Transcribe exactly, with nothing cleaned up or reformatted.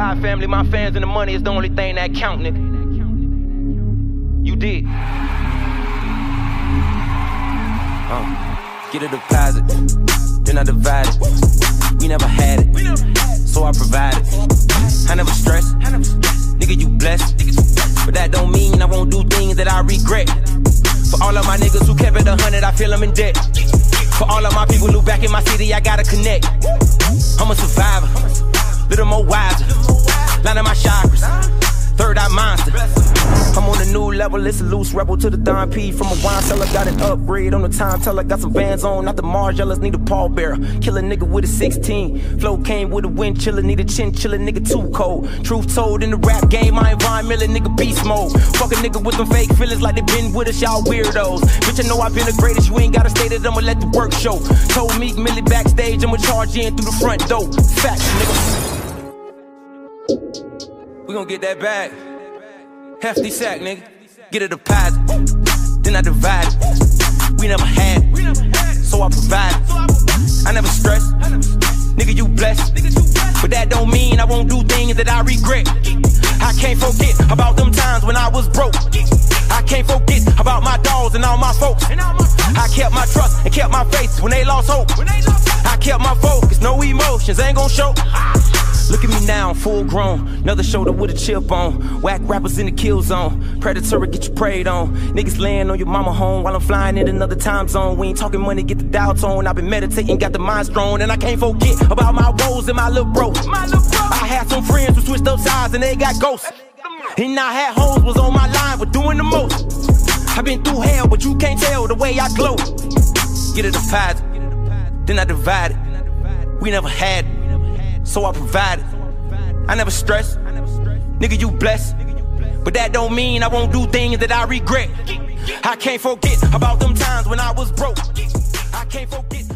God, family, my fans, and the money is the only thing that count, nigga. You did. Uh, get a deposit, then I divide it. We never had it, so I provide it. I never stress, nigga, you blessed. But that don't mean I won't do things that I regret. For all of my niggas who kept it a hundred, I feel I'm in debt. For all of my people who back in my city, I gotta connect. I'm a survivor, little more wiser. Line of my chakras, third eye monster. I'm on a new level, it's a loose rebel to the Don P. From a wine cellar, got an upgrade on the time teller. Got some Vans on, not the Margielas, need a pallbearer. Kill a nigga with a sixteen. Flow came with a wind chiller, need a chinchilla, nigga too cold. Truth told, in the rap game, I ain't Von Miller, nigga beast mode. Fuck a nigga with them fake feelings like they been with us, y'all weirdos. Bitch, I know I've been the greatest, you ain't gotta state it, I'ma let the work show. Told Meek Millie backstage, I'ma charge in through the front door. Facts, nigga. We gon' get that bag. Hefty sack, nigga. Get a deposit, then I divide it. We never had it, so I provide it. I never stress, nigga, you blessed. But that don't mean I won't do things that I regret. I can't forget about them times when I was broke. I can't forget about my dogs and all my folks. I kept my trust and kept my faith when they lost hope. I kept my focus, no emotions, ain't gon' show. Look at me now, full grown, another shoulder with a chip on. Whack rappers in the kill zone, predatory get you preyed on. Niggas laying on your mama home while I'm flying in another time zone. We ain't talking money, get the dial tone. I've been meditating, got the mind strong. And I can't forget about my woes and my little bro. I had some friends who switched up sides and they got ghosts. And I had hoes was on my line, but doing the most. I've been through hell, but you can't tell the way I glow. Get a deposit, then I divide it. We never had it, so I provide it. I never stress, nigga, you blessed. But that don't mean I won't do things that I regret. I can't forget about them times when I was broke. I can't forget